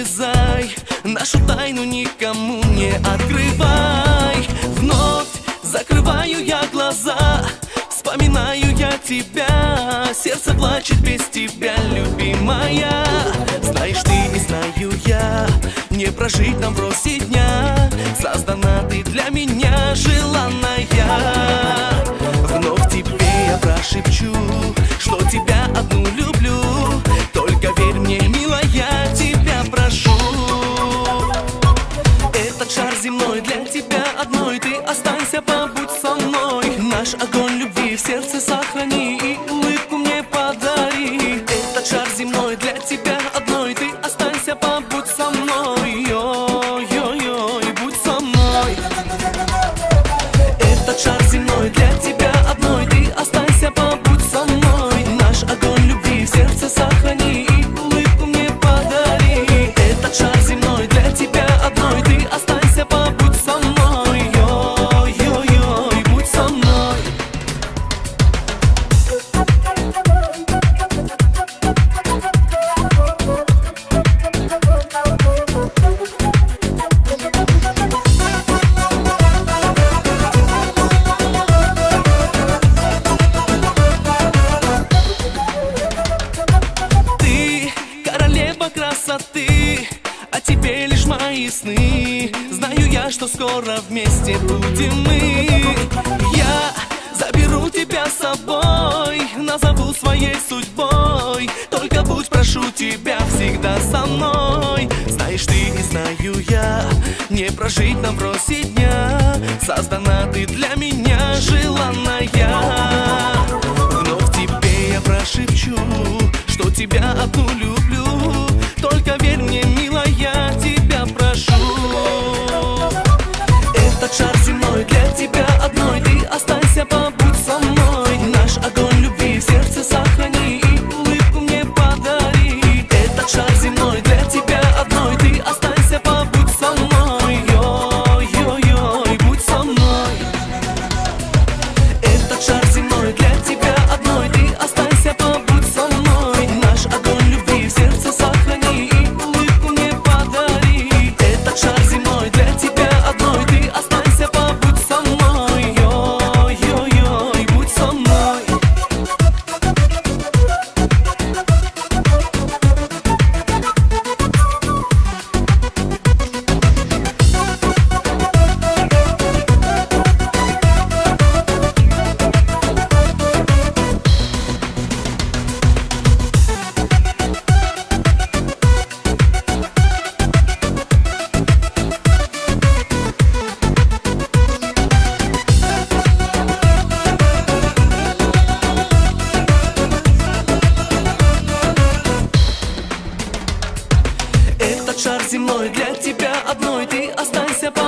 исчезай, нашу тайну никому не открывай. Вновь закрываю я глаза, вспоминаю я тебя, сердце плачет без тебя, любимая. Знаешь ты и знаю я, не прожить нам врозь дня, создана ты для меня, желанная. Вновь тебе я прошепчу, что тебя одну люблю, только верь мне, милая, тебя прошу. Этот шар земной для тебя одной, ты останься, побудь со мной. Наш огонь любви в сердце сохрани и улыбку мне подари. Этот шар земной для тебя одной, ты останься, побудь со мной. Ой-ой-ой, будь со мной. Этот шар земной для тебя одной, ты останься, побудь со мной. Наш огонь любви в сердце сохрани и улыбку мне подари. Этот шар земной для тебя одной, ты останься, побудь со мной. Ой-ой-ой, будь со мной. Ты королева красоты, а тебе лишь мои сны. Знаю я, что скоро вместе будем мы. Я заберу тебя с собой, назову своей судьбой. Только будь, прошу тебя, всегда со мной. Знаешь ты и знаю я, не прожить нам врозь дня, создана ты для меня, желанная. Вновь тебе я прошепчу, что тебя одну люблю, только верь мне, милая, тебя прошу. Этот шар земной для тебя одной, ты останься, побудь со мной. Наш огонь любви в сердце сохрани и улыбку мне подари. Этот шар земной для тебя одной, ты останься, побудь со мной. Ой-ой-ой, будь со мной. Этот шар земной для тебя одной, ты останься, побудь со мной. Наш огонь любви в сердце сохрани и улыбку мне подари. Этот шар земной для тебя одной, ты останься, побудь со мной. Ой-ой-ой, будь со мной. Этот шар земной для тебя одной, ты останься, побудь со мной. Наш огонь любви в сердце сохрани и улыбку мне подари. Этот шар земной для тебя одной, ты останься, побудь со мной. Ой-ой-ой, будь со мной. Этот шар земной для тебя одной, ты останься, побудь со мной. Наш огонь любви в сердце сохрани и улыбку мне подари. Этот шар земной для тебя одной, ты останься, побудь со мной. Ой-ой-ой, будь со мной. Этот шар земной для тебя одной, ты останься, побудь со мной. Наш огонь любви в сердце сохрани и улыбку мне подари. Этот шар земной для тебя одной, ты останься, побудь со мной. Ой-ой-ой, будь со мной. Этот шар земной для тебя одной, ты останься,